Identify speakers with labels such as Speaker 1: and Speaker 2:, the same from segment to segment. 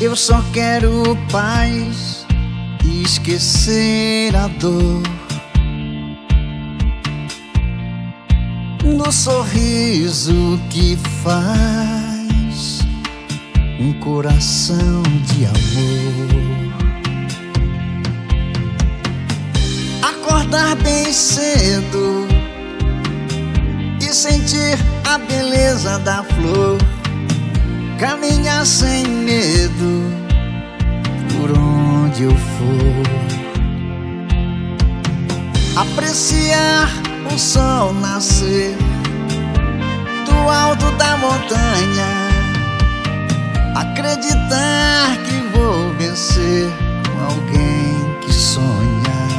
Speaker 1: Eu só quero paz e esquecer a dor no sorriso que faz um coração de amor. Acordar bem cedo e sentir a beleza da flor, caminhar sem medo por onde eu for, apreciar o sol nascer do alto da montanha, acreditar que vou vencer com alguém que sonha.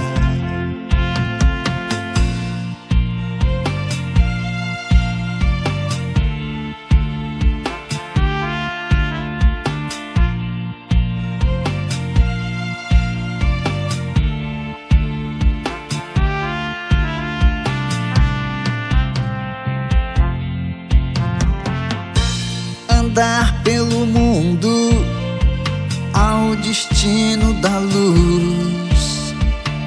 Speaker 1: Andar pelo mundo ao destino da luz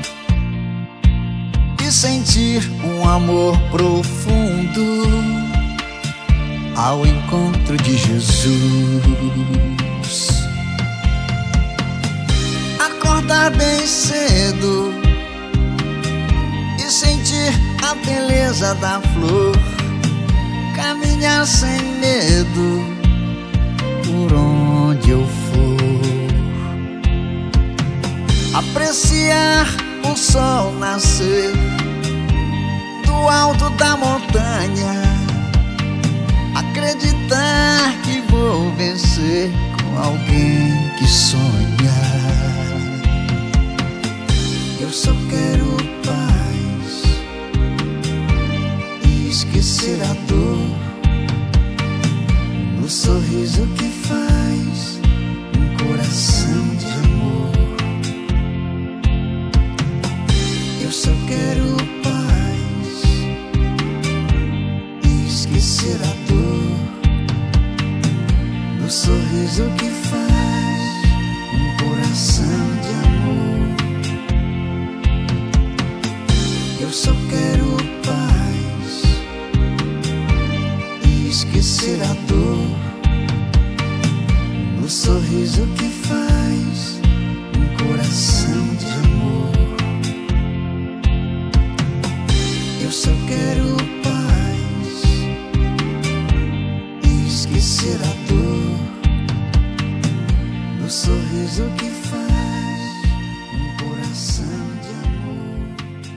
Speaker 1: e sentir um amor profundo ao encontro de Jesus. Acordar bem cedo e sentir a beleza da flor, caminhar sem medo por onde eu for, apreciar o sol nascer do alto da montanha, acreditar que vou vencer com alguém que sonha. Eu só quero paz e esquecer a dor no sorriso que faz um coração de amor. Eu só quero paz e esquecer a dor no sorriso que faz um coração de amor. Eu só quero paz e esquecer a dor no sorriso que faz um coração de amor. Eu só quero paz e esquecer a dor no sorriso que faz um coração de amor.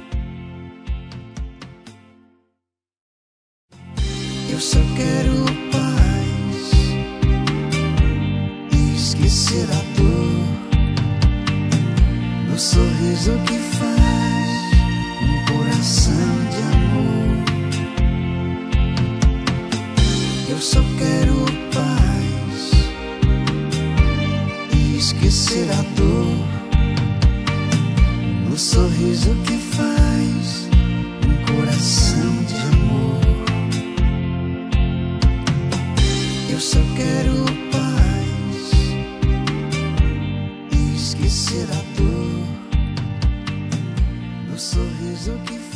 Speaker 1: Eu só quero paz e esquecer a dor no sorriso que faz um coração de amor. Eu só quero paz e esquecer a dor no sorriso que faz um coração de amor. Eu só quero paz e esquecer a dor no sorriso que faz